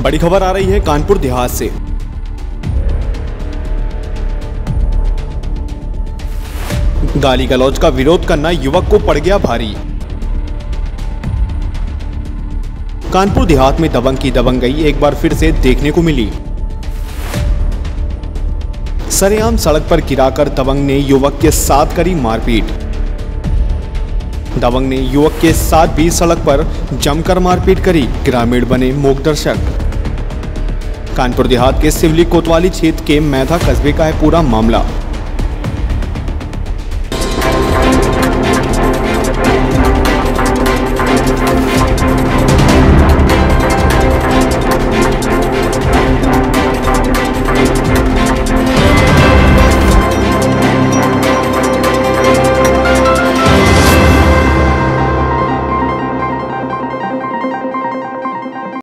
बड़ी खबर आ रही है कानपुर देहात से। गाली गलौज का विरोध करना युवक को पड़ गया भारी। कानपुर देहात में दबंग की दबंगई एक बार फिर से देखने को मिली। सरेआम सड़क पर गिराकर दबंग ने युवक के साथ करी मारपीट। दबंग ने युवक के साथ भी सड़क पर जमकर मारपीट करी। ग्रामीण बने मूक दर्शक। कानपुर देहात के सिवली कोतवाली क्षेत्र के मैधा कस्बे का है पूरा मामला।